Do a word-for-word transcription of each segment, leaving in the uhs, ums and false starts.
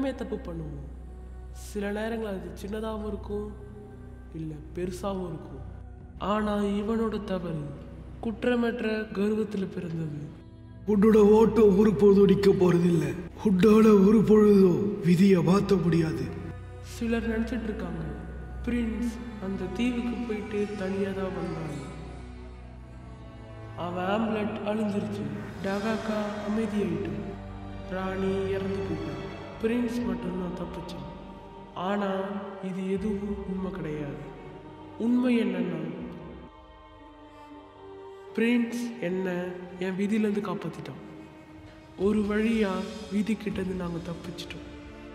எல்லாருமே தப்பு பண்ணுவோம். சில நேரங்கள் அது சின்னதாகவும் இருக்கும், இல்லை பெருசாகவும் இருக்கும். ஆனால் இவனோட தவறு குற்றமற்ற கர்வத்தில் பிறந்தது. உன்னோட ஓட்டம் ஒரு பொழுதும் நிற்க போறதில்லை. உன்னால ஒரு பொழுதும் விதியை மாற்ற முடியாது. சிலர் நினச்சிட்டு இருக்காங்க பிரின்ஸ் அந்த தீவுக்கு போயிட்டு தனியாக தான் வந்தாங்க. அவன் ஆம்புலட் அழிஞ்சிருச்சு, டகாக்கா அமைதியாயிட்டு, ராணி இறந்து போயிட்டான், பிரின்ஸ் மட்டும்தான் தப்பிச்சான். ஆனால் இது எதுவும் உண்மை கிடையாது. உண்மை என்னன்னா பிரின்ஸ் என்ன என் விதியிலேருந்து காப்பாற்றிட்டான். ஒரு வழியாக விதி கிட்டேருந்து நாங்கள் தப்பிச்சிட்டோம்.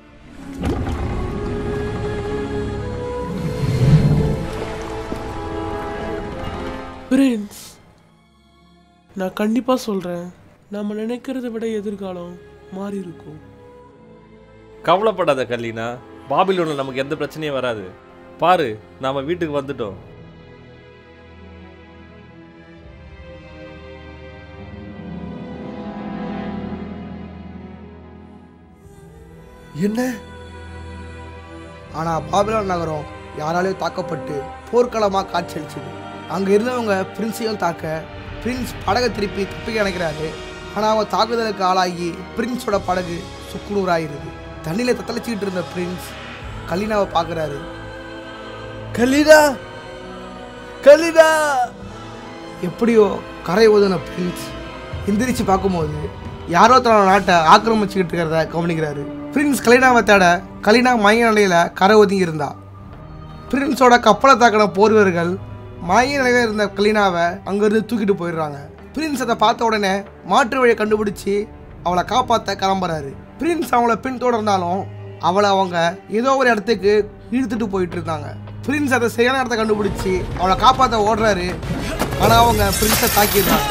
பிரின்ஸ், நான் கண்டிப்பாக சொல்கிறேன், நம்ம நினைக்கிறத விட எதிர்காலம் மாறி இருக்கும். கவலைப்படாத கலீனா, பாபிலோனில் நமக்கு எந்த பிரச்சனையும் வராது. பாரு, நாம் வீட்டுக்கு வந்துட்டோம். என்ன? ஆனா பாபிலோன் நகரம் யாராலையும் தாக்கப்பட்டு போர்க்களமாக காட்சியளிச்சுது. அங்க இருந்தவங்க பிரின்ஸையும் தாக்க பிரின்ஸ் படகை திருப்பி தப்பிக்க நினைக்கிறாரு. ஆனா அவன் தாக்குதலுக்கு ஆளாகி பிரின்ஸோட படகு சுக்குநூறாயிருது. தண்ணியில தத்தளிச்சுக்கிட்டு இருந்த பிரின்ஸ் கலீனாவை பார்க்குறாரு. Kaileena, Kaileena! எப்படியோ கரை ஓதுன பிரின்ஸ் எந்திரிச்சு பார்க்கும்போது யாரோ தன்னோட நாட்டை ஆக்கிரமிச்சுக்கிட்டு இருக்கிறத கவனிக்கிறாரு. பிரின்ஸ் கலீனாவை தேட கலீனா மயங்க நிலையில கரை ஒதுங்கி இருந்தா. பிரின்ஸோட கப்பலை தாக்கின போர்வர்கள் மயங்க நிலையில இருந்த கலீனாவை அங்கிருந்து தூக்கிட்டு போயிடுறாங்க. பிரின்ஸ் அதை பார்த்த உடனே மாற்று வழியை கண்டுபிடிச்சி அவளை காப்பாற்ற கிளம்புறாரு. பிரின்ஸ் அவளை பின் தொடர்ந்தாலும் அவளை அவங்க ஏதோ ஒரு இடத்துக்கு இழுத்துட்டு போயிட்டு இருந்தாங்க. பிரின்ஸ் அதை சரியான இடத்த கண்டுபிடிச்சி அவளை காப்பாற்ற ஓடுறாரு. ஆனால் அவங்க பிரின்ஸை தாக்கிடுறாங்க.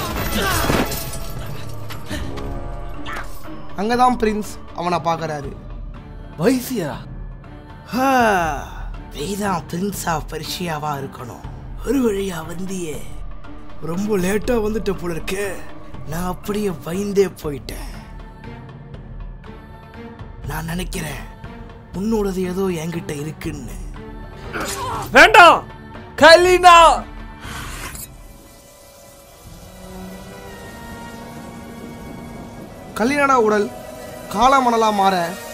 அங்கதான் பிரின்ஸ் அவனை பார்க்கறாரு. வைசியரா? நீதான் பிரின்ஸ் ஆஃப் பெர்ஷியாவா இருக்கணும். ஒரு வழியா வந்தியே. ரொம்ப லேட்டா வந்துட்ட போல இருக்கே. நான் அப்படியே பயந்தே போயிட்டேன். நான் நினைக்கிறேன் உன்னோடது ஏதோ என்கிட்ட இருக்குன்னு. வேண்டாம் கலீனா! கலீனா உடல் காலமணலா மாற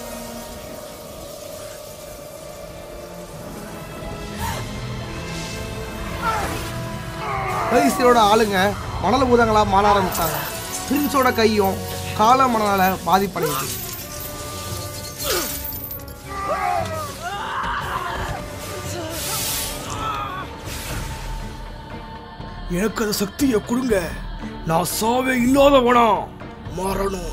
வைசியரோட ஆளுங்க மணல் பூதங்களா மாற ஆரம்பிச்சாங்க. பிரின்ஸோட கையும் கால மணலால பாதிப்படையுது. எனக்கு அந்த சக்தியை கொடுங்க. நான் சாவே இல்லாதவனா மாறணும்.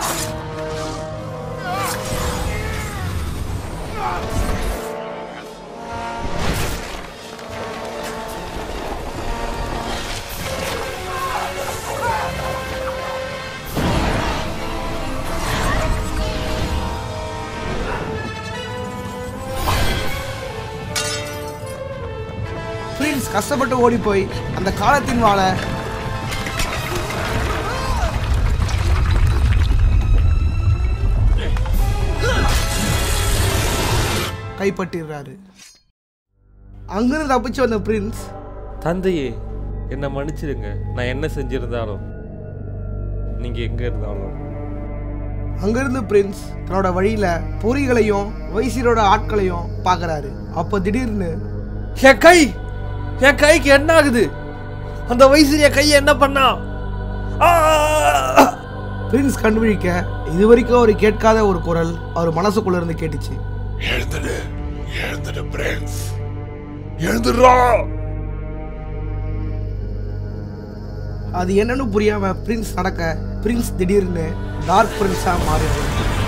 பிரின்ஸ் கஷ்டப்பட்டு ஓடி போய் அந்த காலத்தின் வாழை கைப்பற்றிடுறாரு. அங்கிருந்து தப்பிச்சு வந்த பிரின்ஸ், தந்தையே என்னை மன்னிச்சிடுங்க. நான் என்ன செஞ்சிருந்தாலும், நீங்க எங்க இருந்தாலும். அங்கிருந்து பிரின்ஸ் தன்னோட வழியில பொறிகளையும் வைசியரோட ஆட்களையும் பார்க்கறாரு. அப்ப திடீர்னு என் கை என் கைக்கு என்ன ஆகுது? அந்த வைசிரிய கையை என்ன பண்ணா? பிரின்ஸ் கண்டுபிடிக்க இது வரைக்கும் அவர் கேட்காத ஒரு குரல் அவர் மனசுக்குள்ள இருந்து கேட்டுச்சு. எழுந்துடு, எழுந்துடு பிரின்ஸ், எழுந்துடுறா! அது என்னன்னு புரியாம பிரின்ஸ் நடக்க பிரின்ஸ் திடீர்னு டார்க் பிரின்ஸா மாறிடுறாரு.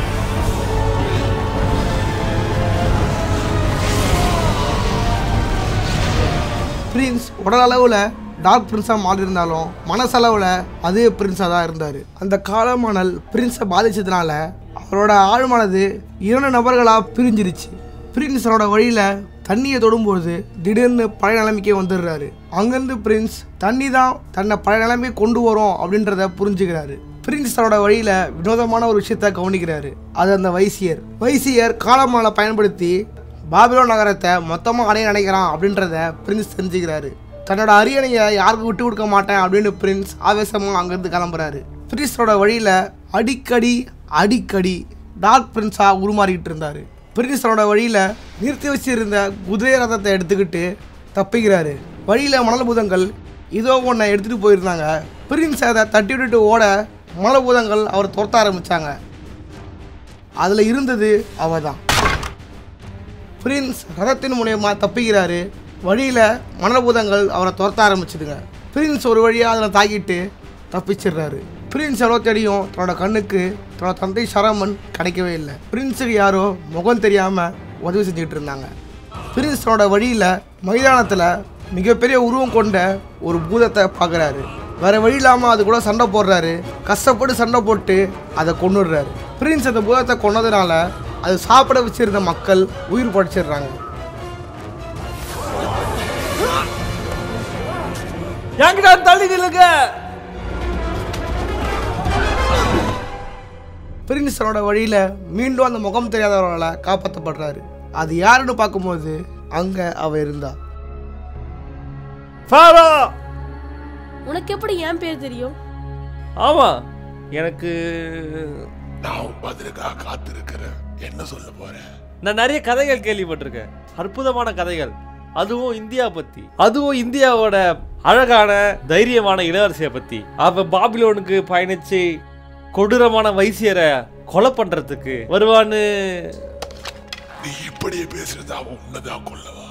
பிரின்ஸ் உடல் அளவுல டார்க் பிரின்ஸா மாறி இருந்தாலும் மனசளவுல அதே பிரின்ஸா தான் இருந்தாரு. அந்த காலமானல் பிரின்ஸை பாதிச்சதுனால அவரோட ஆழ்மனது இரண்டு நபர்களா பிரிஞ்சிருச்சு. பிரின்ஸ் அவரோட வழியில தண்ணியை தொடும்போது திடீர்னு பழைய நிலைமைக்கே வந்துடுறாரு. அங்கிருந்து பிரின்ஸ் தண்ணி தான் தன்னை பழைய நிலைமையை கொண்டு வரும் அப்படின்றத புரிஞ்சுக்கிறாரு. பிரின்ஸ் தன்னோட வழியில் வினோதமான ஒரு விஷயத்த கவனிக்கிறாரு. அது அந்த வைசியர். வைசியர் காலமாலை பயன்படுத்தி பாபிலோன் நகரத்தை மொத்தமாக அடைய நினைக்கிறான் அப்படின்றத பிரின்ஸ் தெரிஞ்சுக்கிறாரு. தன்னோட அரியணையை யாருக்கும் விட்டு கொடுக்க மாட்டேன் அப்படின்னு பிரின்ஸ் ஆவேசமாக அங்கேருந்து கிளம்புறாரு. பிரின்ஸோட வழியில் அடிக்கடி அடிக்கடி டார்க் பிரின்ஸாக உருமாறிக்கிட்டு இருந்தார். பிரின்ஸ் தன்னோட வழியில் நிறுத்தி வச்சிருந்த குதிரை ரதத்தை எடுத்துக்கிட்டு தப்பிக்கிறாரு. வழியில் மணல் பூதங்கள் இதோ ஒன்றை எடுத்துகிட்டு போயிருந்தாங்க. பிரின்ஸ் அதை தட்டி விட்டுட்டு ஓட மணல் பூதங்கள் அவர் துரத்த ஆரம்பித்தாங்க. அதில் இருந்தது அவ தான். பிரின்ஸ் ரதத்தின் மூலயமா தப்பிக்கிறாரு. வழியில் மணல் பூதங்கள் அவரை துரத்த ஆரம்பிச்சிடுங்க. பிரின்ஸ் ஒரு வழியாக அதில் தாக்கிட்டு தப்பிச்சிடுறாரு. பிரின்ஸ் எவ்வளோ தேடியும் தன்னோட கண்ணுக்கு தன்னோட தந்தை சரமன் கிடைக்கவே இல்லை. பிரின்ஸுக்கு யாரோ முகம் தெரியாமல் உதவி செஞ்சுக்கிட்டு இருந்தாங்க. பிரின்ஸ் தன்னோட வழியில் மைதானத்தில் மிகப்பெரிய உருவம் கொண்ட ஒரு பூதத்தை பார்க்குறாரு. வேறு வழி இல்லாமல் அது கூட சண்டை போடுறாரு. கஷ்டப்பட்டு சண்டை போட்டு அதை கொண்டுடுறாரு. பிரின்ஸ் அந்த பூதத்தை கொன்னதுனால அது சாப்பிட வச்சிருந்த மக்கள் உயிர் படைச்சிடுறாங்க. பிரின்ஸ் தன்னோட வழியில் மீண்டும் அந்த முகம் தெரியாதவர்களால் காப்பாற்றப்படுறாரு. அது யாருன்னு பார்க்கும்போது அங்கே அவ இருந்தா. உனக்கு எப்படி என் பேர் தெரியும்? ஆமா, எனக்கு நான் பதிலுக்காக காத்திருக்கிறேன். என்ன சொல்ல போறேன்? நான் நிறைய கதைகள் கேள்விப்பட்டிருக்கேன், அற்புதமான கதைகள். அதுவும் இந்தியா பத்தி, அதுவும் இந்தியாவோட அழகான தைரியமான இளவரசியை பத்தி. அவ பாபிலோனுக்கு பயணிச்சு கொடூரமான வைசியரை கொலை பண்றதுக்கு வருவான்னு. நீ இப்படியே பேசுறதா உன்னதான் கொல்லவா?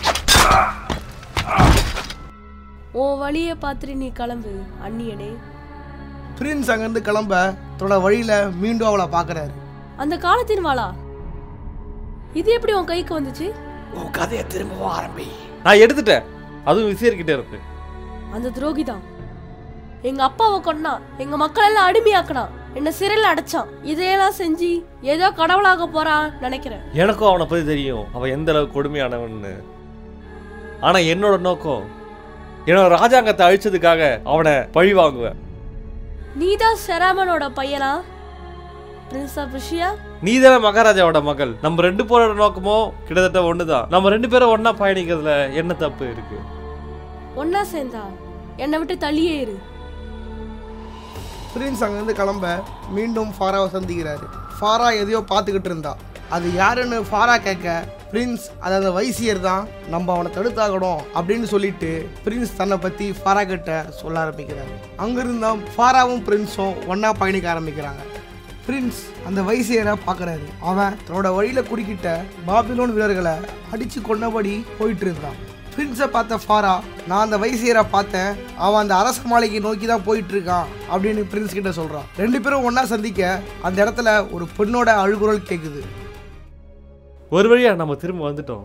ஓ வழியை பார்த்துட்டு நீ கிளம்பு அண்ணியனே. பிரின்ஸ் அங்கிருந்து கிளம்ப தன்னோட வழியில மீண்டும் அவளை பார்க்கறாரு. அந்த காலத்தின் வாளா இது எப்படி உன் கைக்கு வந்துச்சு? உன் கதையை திரும்பவும் ஆரம்பி. நான் எடுத்துட்டேன், அதுவும் விசியர் கிட்ட இருக்கு. அந்த துரோகி தான் எங்க அப்பாவை கொன்னா, எங்க மக்கள் எல்லாம் அடிமையாக்கினான், என்ன சிறையில் அடைச்சான். இதையெல்லாம் செஞ்சு ஏதோ கடவுளாக போறான் நினைக்கிறேன். எனக்கும் அவனை பத்தி தெரியும், அவன் எந்த அளவுக்கு கொடுமையானவன்னு. ஆனா என்னோட நோக்கம் என்னோட ராஜாங்கத்தை அழிச்சதுக்காக அவனை பழி வாங்குவேன். நீதான் செராமனோட பையனா? Prince of Persia? நீதான மகாராஜாவோட மகள். நம்ம ரெண்டு பேரோட நோக்கமோ கிட்டத்தட்ட ஒண்ணுதான். நம்ம ரெண்டு பேரும் ஒன்னா பயணிக்கிறதுல என்ன தப்பு இருக்கு? ஒன்னா சேர்ந்தா என்னை விட்டு தள்ளியே இரு. பிரின்ஸ் அங்கிருந்து கிளம்ப மீண்டும் ஃபாராவை சந்திக்கிறாரு. ஃபாரா எதையோ பார்த்துக்கிட்டு இருந்தா. அது யாருன்னு ஃபாரா கேட்க பிரின்ஸ் அது அந்த வைசியர் தான், நம்ம அவனை தடுத்தாகணும் அப்படின்னு சொல்லிட்டு பிரின்ஸ் தன்னை பற்றி ஃபாரா கிட்ட சொல்ல ஆரம்பிக்கிறாரு. அங்கிருந்தா ஃபாராவும் பிரின்ஸும் ஒன்றா பயணிக்க ஆரம்பிக்கிறாங்க. பிரின்ஸ் அந்த வைசியரை பார்க்குறாரு. அவன் தன்னோட வழியில் குறுக்கிட்ட பாபிலோன் வீரர்களை அடித்து கொண்டபடி போயிட்டு இருந்தான். பிரின்ஸை பார்த்த ஃபாரா, நான் அந்த வைசியரை பார்த்தேன், அவன் அந்த அரச மாளிகை நோக்கி தான் போயிட்டு இருக்கான் அப்படின்னு பிரின்ஸ் கிட்ட சொல்கிறான். ரெண்டு பேரும் ஒன்றா சந்திக்க அந்த இடத்துல ஒரு பெண்ணோட அழுகுரல் கேட்குது. ஒரு வழியா நம்ம திரும்ப வந்துட்டோம்.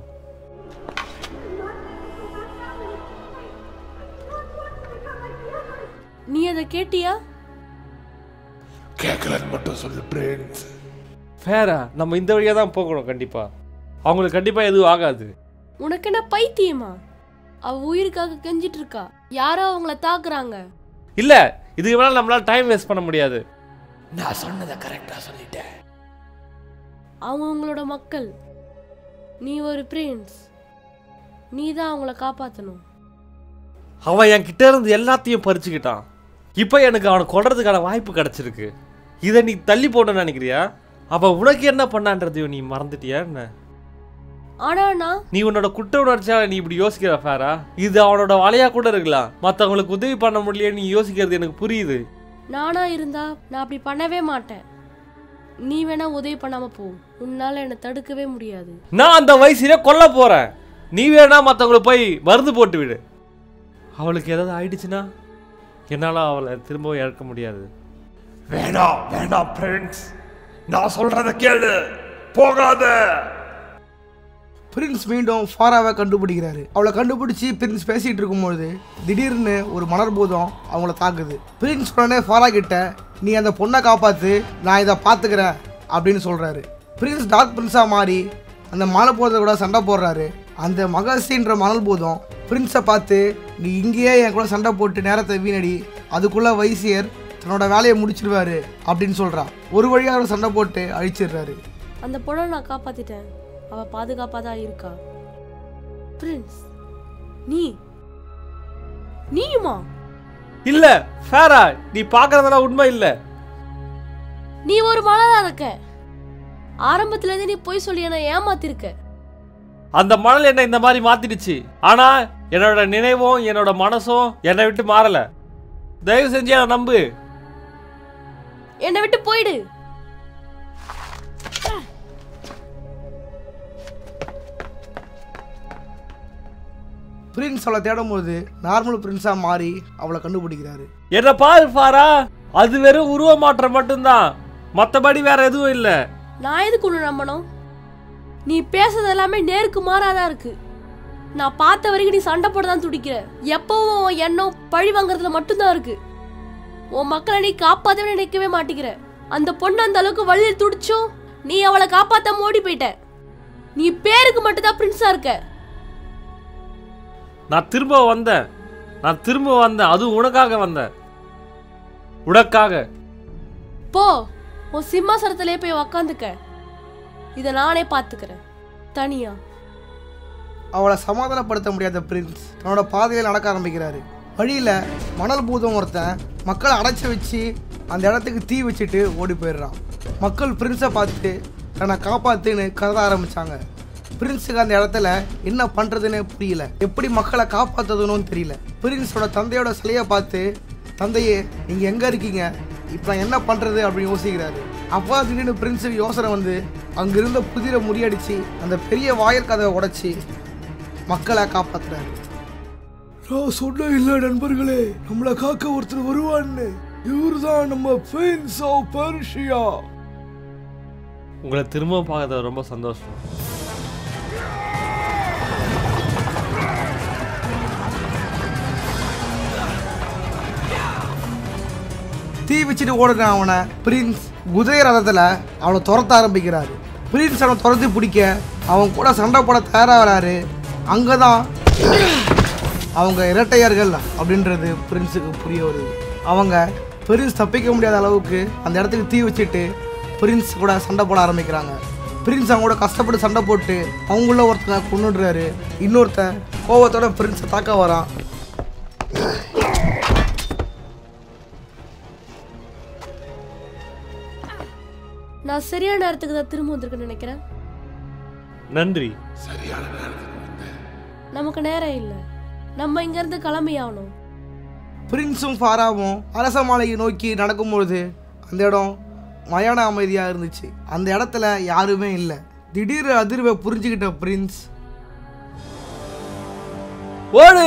நீ அதை கேட்டியா? கேட்கலன்னு மட்டும் சொல்லு பிரின்ஸ். ஃபேரா, நம்ம இந்த வழியா தான் போகணும். கண்டிப்பா அவங்களுக்கு கண்டிப்பா எதுவும் ஆகாது. உனக்கு என்ன பைத்தியமா? அவ உயிருக்காக கெஞ்சிட்டு இருக்கா, யாரோ அவங்கள தாக்குறாங்க. இல்ல, இதுக்கு மேல நம்மளால டைம் வேஸ்ட் பண்ண முடியாது. நான் சொன்னதை கரெக்டா சொல்லிட்டேன். அவங்க உங்களோட மக்கள், நீ ஒரு பிரின்ஸ், நீ தான் அவங்கள காப்பாற்றணும். அவன் என் கிட்ட இருந்து எல்லாத்தையும் பறிச்சுக்கிட்டான். இப்போ எனக்கு அவனை கொல்றதுக்கான வாய்ப்பு கிடைச்சிருக்கு. இதை நீ தள்ளி போடணும்னு நினைக்கிறியா? அவன் உனக்கு என்ன பண்ணான்றதையும் நீ மறந்துட்டியா என்ன? ஆனா நான் நீ உன்னோட குற்ற உணர்ச்சியால நீ இப்படி யோசிக்கிற ஃபேரா. இது அவனோட வலையா கூட இருக்கலாம். மற்றவங்களுக்கு உதவி பண்ண முடியல நீ யோசிக்கிறது எனக்கு புரியுது. நானா இருந்தா நான் அப்படி பண்ணவே மாட்டேன். நீ வேணா உதவி பண்ணாம போ, உன்னால என்னை தடுக்கவே முடியாது. நான் அந்த வயசுல கொல்ல போறேன். நீ வேணா மற்றவங்களுக்கு போய் மருந்து போட்டு விடு. அவளுக்கு ஏதாவது ஆயிடுச்சுன்னா என்னால அவளை திரும்பவும் இழக்க முடியாது. வேணாம் வேணாம் பிரின்ஸ், நான் சொல்றத கேளு, போகாத. பிரின்ஸ் மீண்டும் ஃபாராவை கண்டுபிடிக்கிறாரு. அவளை கண்டுபிடிச்சி பிரின்ஸ் பேசிட்டு இருக்கும்போது திடீர்னு ஒரு மலர்பூதம் அவங்கள தாக்குது. பிரின்ஸ் உடனே ஃபாரா கிட்ட, நீ அந்த பொண்ணை காப்பாத்து, நான் இதை பார்த்துக்கிறேன் அப்படின்னு சொல்றாரு. பிரின்ஸ் டார்க் பிரின்ஸா மாறி அந்த மலர்பூதத்தை கூட சண்டை போடுறாரு. அந்த மகசின்ற மணல்பூதம் பிரின்ஸை பார்த்து, நீ இங்கேயே என் கூட சண்டை போட்டு நேரத்தை வீணடி, அதுக்குள்ள வைசியர் தன்னோட வேலையை முடிச்சிருவாரு அப்படின்னு சொல்றான். ஒரு வழியாக அவர் சண்டை போட்டு அழிச்சிடுறாரு. அந்த பொண்ணை நான் காப்பாத்திட்டேன், அவ பாதுகாப்பா தான் இருக்கா. பிரின்ஸ், நீ நீயுமா? இல்ல ஃபேரா, நீ பாக்குறதெல்லாம் உண்மை இல்ல. நீ ஒரு மலரா இருக்க. ஆரம்பத்துல இருந்து நீ போய் சொல்லி என்ன ஏமாத்திருக்க. அந்த மணல் என்ன இந்த மாதிரி மாத்திடுச்சு, ஆனா என்னோட நினைவும் என்னோட மனசும் என்னை விட்டு மாறல. தயவு செஞ்சு அதை நம்பு. என்னை விட்டு போயிடு. பிரின்ஸ் அவளை தேடும் போது நார்மல் பிரின்ஸா மாறி அவளை கண்டுபிடிக்கிறாரு. என்ன பாரு ஃபாரா, அது வெறும் உருவ மாற்றம் மட்டும்தான், மத்தபடி வேற எதுவும் இல்ல. நான் எதுக்கு உன்னை நம்பணும்? நீ பேசுறது எல்லாமே நேருக்கு மாறாதான் இருக்கு. நான் பார்த்த வரைக்கும் நீ சண்டை போட தான் துடிக்கிற. எப்பவும் எண்ணம் பழி வாங்குறதுல மட்டும்தான் இருக்கு. உன் மக்களை நீ காப்பாத்தவே நினைக்கவே மாட்டேங்கிற. அந்த பொண்ணு அந்த அளவுக்கு வழியில் துடிச்சும் நீ அவளை காப்பாத்த ஓடி போயிட்ட. நீ பேருக்கு மட்டும்தான் பிரின்ஸா இருக்க. நான் திரும்ப வந்தேன், நான் திரும்ப வந்தேன், அதுவும் உனக்காக வந்தேன், உனக்காக. போ, உன் சிம்மாசனத்திலே போய் உக்காந்துக்க. இதை நானே பார்த்துக்கிறேன் தனியா. அவளை சமாதானப்படுத்த முடியாத பிரின்ஸ் தன்னோட பாதையில் நடக்க ஆரம்பிக்கிறாரு. வழியில மணல் பூதம் ஒருத்தன் மக்களை அடைச்சி வச்சு அந்த இடத்துக்கு தீ வச்சுட்டு ஓடி போயிடுறான். மக்கள் பிரின்ஸை பார்த்துட்டு தன்னை காப்பாத்துன்னு கருத ஆரம்பிச்சாங்க. பிரின்ஸுக்கு அந்த இடத்துல என்ன பண்றதுன்னு புரியல, எப்படி மக்களை காப்பாத்துதுன்னு தெரியல. பிரின்ஸோட தந்தையோட சிலையை பார்த்து, தந்தையே நீங்க எங்க இருக்கீங்க, இப்போ என்ன பண்றது அப்படின்னு யோசிக்கிறாரு. அப்பா திடீர்னு பிரின்ஸுக்கு யோசனை வந்து அங்கிருந்த புதிரை முறியடிச்சு அந்த பெரிய வாயில் கதவை உடைச்சி மக்களை காப்பாத்துறாரு. நான் சொன்ன இல்ல நண்பர்களே, நம்மளை காக்க ஒருத்தர் வருவான்னு. இவர்தான் நம்ம பிரின்ஸ் ஆஃப் பெர்ஷியா. உங்களை திரும்ப பார்க்கறது ரொம்ப சந்தோஷம். தீ வச்சுட்டு ஓடுன அவனை பிரின்ஸ் குதிரை ரதத்துல அவனை துரத்த ஆரம்பிக்கிறாரு. பிரின்ஸ் அவனை துரத்தி பிடிக்க அவன் கூட சண்டை போட தயாராகிறாரு. அங்கதான் அவங்க இரட்டையர்கள் அப்படின்றது பிரின்ஸுக்கு புரிய வருது. அவங்க பிரின்ஸ் தப்பிக்க முடியாத அளவுக்கு அந்த இடத்துக்கு தீ வச்சுட்டு பிரின்ஸ் கூட சண்டை போட ஆரம்பிக்கிறாங்க. பிரின்ஸ் அவங்க கூட கஷ்டப்பட்டு சண்டை போட்டு அவங்கள ஒருத்தனை கொன்னுடுறாரு. இன்னொருத்தன் கோவத்தோட பிரின்ஸை தாக்க வரான். நான் சரியான நேரத்துக்கு தான் திரும்ப வந்திருக்கேன்னு நினைக்கிறேன். நன்றி. நமக்கு நேரம் இல்லை, நம்ம இங்க இருந்து கிளம்பி ஆகணும். பிரின்ஸும் ஃபாராவும் அரச மாளிகை நோக்கி நடக்கும்பொழுது அந்த இடம் மயான அமைதியாக இருந்துச்சு. அந்த இடத்துல யாருமே இல்லை. திடீர் அதிர்வை புரிஞ்சுக்கிட்ட பிரின்ஸ் ஓடு.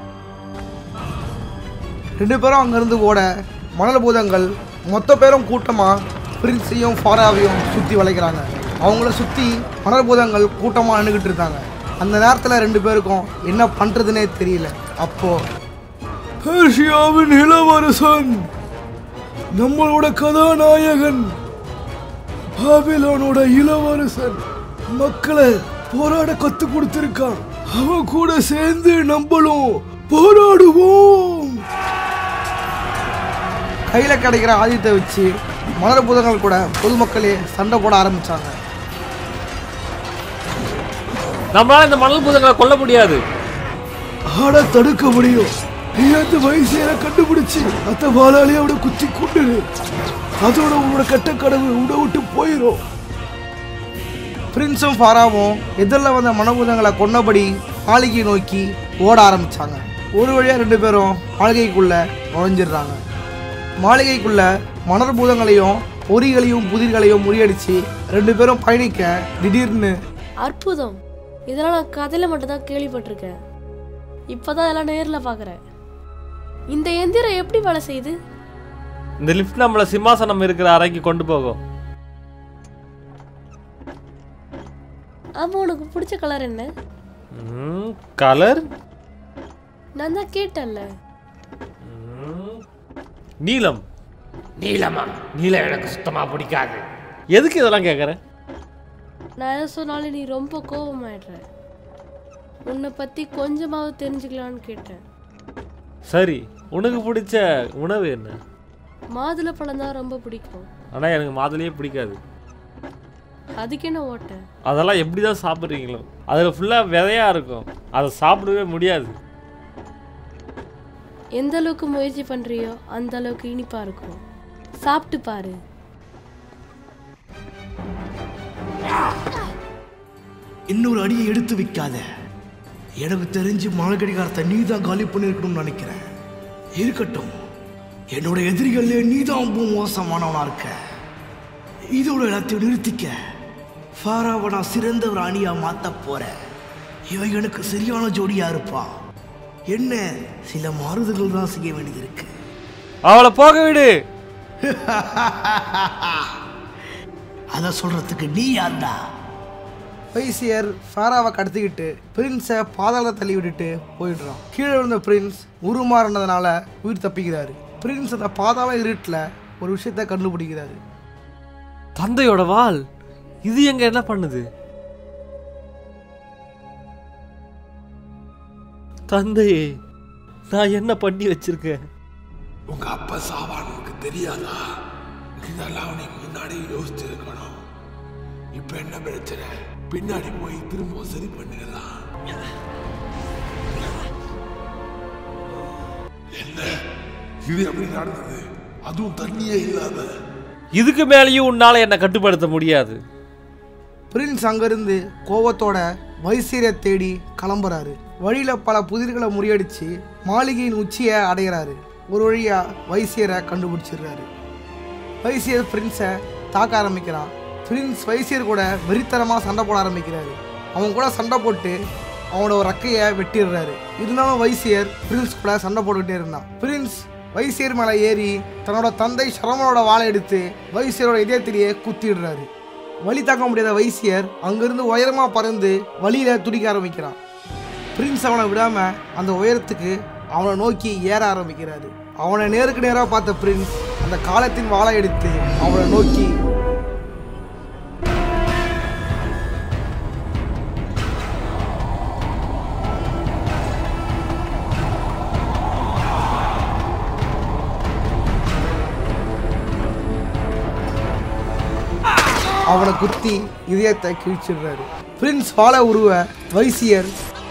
ரெண்டு பேரும் அங்கிருந்து ஓட மணல் பூதங்கள் மொத்த பேரும் கூட்டமாக பிரின்ஸையும் ஃபாராவையும் சுற்றி வளைக்கிறாங்க. அவங்கள சுற்றி மணல் பூதங்கள் கூட்டமாக நின்றுக்கிட்டு இருந்தாங்க. அந்த நேரத்தில் ரெண்டு பேருக்கும் என்ன பண்ணுறதுனே தெரியல. அப்போ பெர்ஷியாவின் இளவரசன், நம்மளோட கதாநாயகன், பாபிலோனோட இளவரசன் மக்களை போராட கத்து கொடுத்திருக்கான். அவன் கூட சேர்ந்து நம்மளும் போராடுவோம். கையில கிடைக்கிற ஆயுதத்தை வச்சு மலர் பூதங்கள் கூட பொதுமக்களே சண்டை போட ஆரம்பிச்சாங்க. நம்மளால இந்த மணல் பூதங்களை கொல்ல முடியாது, ஆட தடுக்க முடியும். நீ அந்த வயசியரை கண்டுபிடிச்சு அத்த வாழாலே அவட குத்தி கொண்டு அதோட உன்னோட கட்ட கடவு உட விட்டு போயிடும். பிரின்ஸும் ஃபாராவும் எதிரில் வந்த மனபூதங்களை கொன்னபடி மாளிகையை நோக்கி ஓட ஆரம்பிச்சாங்க. ஒரு வழியாக ரெண்டு பேரும் மாளிகைக்குள்ள நுழைஞ்சிடுறாங்க. மாளிகைக்குள்ள மணல் பூதங்களையும் பொறிகளையும் புதிர்களையும் முறியடிச்சு ரெண்டு பேரும் பயணிக்க திடீர்னு அற்புதம். இதெல்லாம் நான் கதையில மட்டும் தான் கேள்விப்பட்டிருக்கேன், இப்பதான் எல்லாம் நேர்ல பாக்குறேன். இந்த எந்திரம் எப்படி வேலை செய்யுது? இந்த லிஃப்ட் நம்மள சிம்மாசனம் இருக்கிற அறைக்கு கொண்டு போகும். ஆமா, உனக்கு பிடிச்ச கலர் என்ன? கலர் நான் தான் கேட்டேன்ல. நீலம். நீலமா? நீலம் எனக்கு சுத்தமா பிடிக்காது. எதுக்கு இதெல்லாம் கேட்குற? நான் எதை சொன்னாலும் நீ ரொம்ப கோபமாயிடுற. உன்னை பத்தி கொஞ்சமாவது தெரிஞ்சுக்கலான்னு கேட்டேன். சரி, உனக்கு பிடிச்ச உணவு என்ன? மாதுளை பழம் தான் ரொம்ப பிடிக்கும். ஆனால் எனக்கு மாதுளையே பிடிக்காது. அதுக்கு என்ன ஓட்ட? அதெல்லாம் எப்படி தான் சாப்பிட்றீங்களோ? அதில் ஃபுல்லாக விதையாக இருக்கும், அதை சாப்பிடவே முடியாது. எந்த அளவுக்கு முயற்சி பண்ணுறியோ அந்த அளவுக்கு இனிப்பா இருக்கும். சாப்பிட்டு பாரு. இன்னொரு அடியை எடுத்து வைக்காத. எனக்கு தெரிஞ்சு மாலகடிகாரத்தை நீ தான் காலி பண்ணிருக்கணும்னு நினைக்கிறேன். இருக்கட்டும், என்னோட எதிரிகளே நீ தான் ரொம்ப மோசமானவனா இருக்க. இதோட எல்லாத்தையும் நிறுத்திக்க. ஃபாராவை நான் சிறந்த ஒரு அணியா மாத்த போறேன். இவன் எனக்கு சரியான ஜோடியா இருப்பா. என்ன சில மாறுதல்கள் தான் செய்ய வேண்டியது இருக்கு. அவளை போக விடு. அத சொல்றதுக்கு நீ யாருடா? வைசியர் ஃபாராவை கடத்திக்கிட்டு பிரின்ஸை பாதாள தள்ளி விட்டுட்டு போயிடுறான். கீழே விழுந்த பிரின்ஸ் உருமாறினதுனால உயிர் தப்பிக்கிறாரு. பிரின்ஸ் அந்த பாதாள இருட்டில் ஒரு விஷயத்த கண்டுபிடிக்கிறாரு. தந்தையோட வாள் இது எங்க என்ன பண்ணுது? தந்தையே, நான் என்ன பண்ணி வச்சிருக்கேன்? உங்க அப்பா சாவானுக்கு தெரியாதா? இதெல்லாம் நீ முன்னாடி யோசிச்சிருக்கணும். இப்ப என்ன பிரச்சனை? பின்னாடி போய் திரும்ப சரி பண்ணிடலாம். என்ன இது எப்படி நடந்தது? அதுவும் தண்ணியே இல்லாத. இதுக்கு மேலேயும் உன்னால என்ன கட்டுப்படுத்த முடியாது. பிரின்ஸ் அங்கிருந்து கோவத்தோட வைசியரை தேடி கிளம்புறாரு. வழியில பல புதிர்களை முறியடிச்சு மாளிகையின் உச்சியை அடைகிறாரு. ஒரு வழியா வைசியரை கண்டுபிடிச்சிடுறாரு. வைசியர் பிரின்ஸை தாக்க ஆரம்பிக்கிறான். பிரின்ஸ் வைசியர் கூட வெறித்தனமாக சண்டை போட ஆரம்பிக்கிறாரு. அவன் கூட சண்டை போட்டு அவனோட ரக்கையை வெட்டிடுறாரு. இருந்தாலும் வைசியர் பிரின்ஸ் கூட சண்டை போட்டுக்கிட்டே இருந்தான். பிரின்ஸ் வைசியர் மேலே ஏறி தன்னோட தந்தை சரவணோட வாளை எடுத்து வைசியரோட இதயத்திலேயே குத்திடுறாரு. வலி தாக்க முடியாத வைசியர் அங்கிருந்து உயரமாக பறந்து வழியில துடிக்க ஆரம்பிக்கிறான். பிரின்ஸ் அவனை விடாம அந்த உயரத்துக்கு அவனை நோக்கி ஏற ஆரம்பிக்கிறாரு. அவனை நேருக்கு நேராக பார்த்த பிரின்ஸ் அந்த காலத்தின் வாளை எடுத்து அவனை நோக்கி அவனை குத்தி இதயத்தை கிழிச்சிடுறாரு. பிரின்ஸ் வாழை உருவ வைசியர்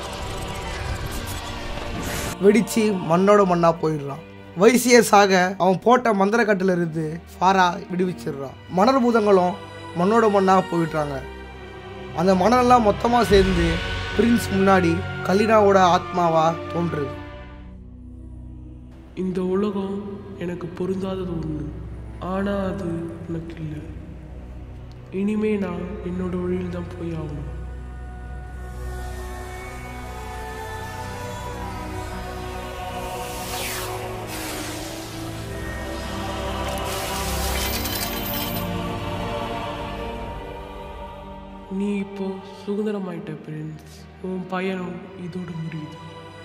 வெடிச்சு மண்ணோட மண்ணா போயிடுறான். வைசியர் சாக அவன் போட்ட மந்திரக்கட்டில இருந்து ஃபாரா விடுவிச்சிடுறான். மணல் பூதங்களும் மண்ணோட மண்ணா போயிடுறாங்க. அந்த மணலெல்லாம் மொத்தமாக சேர்ந்து பிரின்ஸ் முன்னாடி கலீனாவோட ஆத்மாவா தோன்றுது. இந்த உலகம் எனக்கு பொருந்தாதது ஒன்று, ஆனால் அது எனக்கு இல்லை. இனிமே நான் என்னோட வழியில் தான் போய் ஆகணும். நீ இப்போ சுதந்திரமாயிட்ட பிரின்ஸ். உன் பயணம் இதோட முடியுது.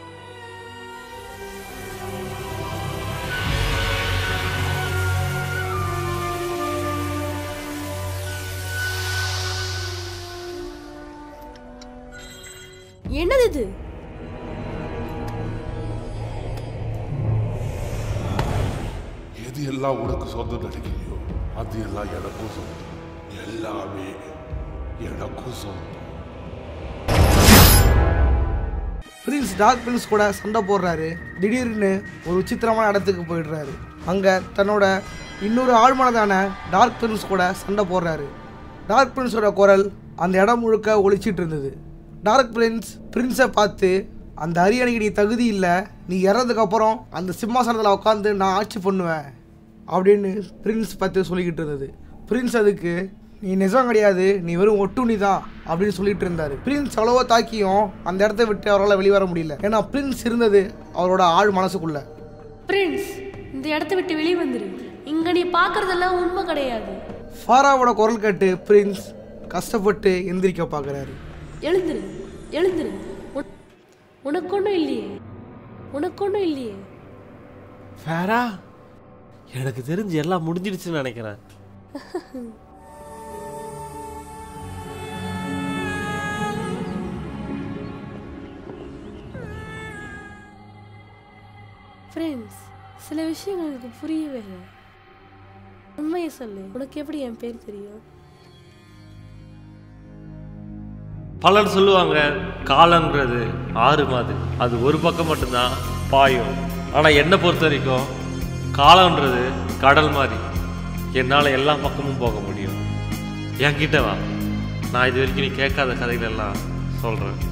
என்னது இது? எது எல்லாம் உனக்கு சொந்தம் நினைக்கிறியோ அது எல்லாம் எனக்கும் சொந்தம். எல்லாமே எனக்கும் சொந்தம். பிரின்ஸ் டார்க் பிரின்ஸ் கூட சண்டை போடுறாரு. திடீர்னு ஒரு விசித்திரமான இடத்துக்கு போயிடுறாரு. அங்கே தன்னோட இன்னொரு ஆழ்மனதான டார்க் பிரின்ஸ் கூட சண்டை போடுறாரு. டார்க் பிரின்ஸோட குரல் அந்த இடம் முழுக்க ஒழிச்சிட்டு இருந்தது. டார்க் பிரின்ஸ் பிரின்ஸை பார்த்து, அந்த அரியணைக்கு நீ தகுதி இல்லை, நீ இறந்ததுக்கப்புறம் அந்த சிம்மாசனத்தில் உட்காந்து நான் ஆட்சி பண்ணுவேன் அப்படின்னு பிரின்ஸ் பார்த்து சொல்லிக்கிட்டு இருந்தது. பிரின்ஸ் அதுக்கு, நீ நிஜம் கிடையாது, நீ வெறும் ஒட்டுணி தான் அப்படின்னு சொல்லிட்டு இருந்தாரு. பிரின்ஸ் அவ்வளவோ தாக்கியும் அந்த இடத்த விட்டு அவரால் வெளிவர முடியல. ஏன்னா பிரின்ஸ் இருந்தது அவரோட ஆழ் மனசுக்குள்ள. பிரின்ஸ், இந்த இடத்த விட்டு வெளியே வந்துரு. இங்க நீ பார்க்கறதெல்லாம் உண்மை கிடையாது. ஃபாராவோட குரல் கேட்டு பிரின்ஸ் கஷ்டப்பட்டு எந்திரிக்க பார்க்குறாரு. எழுந்துரு, எழுந்துரு. உனக்கு ஒன்றும் இல்லையே, உனக்கு ஒன்றும் இல்லையே. ஃபேரா, எனக்கு தெரிஞ்சு எல்லாம் முடிஞ்சிடுச்சுன்னு நினைக்கிறேன். ஃப்ரெண்ட்ஸ், சில விஷயங்கள் எனக்கு புரியவே இல்லை. உண்மையை சொல்லு, உனக்கு எப்படி என் பேர் தெரியும்? பலர் சொல்லுவாங்க காலன்றது ஆறு மாதிரி, அது ஒரு பக்கம் மட்டும்தான் பாயும். ஆனால் என்னை பொறுத்த வரைக்கும் காலன்றது கடல் மாதிரி, என்னால் எல்லா பக்கமும் போக முடியும். என்கிட்ட வா, நான் இது வரைக்கும் நீ கேட்காத கதைகள் எல்லாம் சொல்கிறேன்.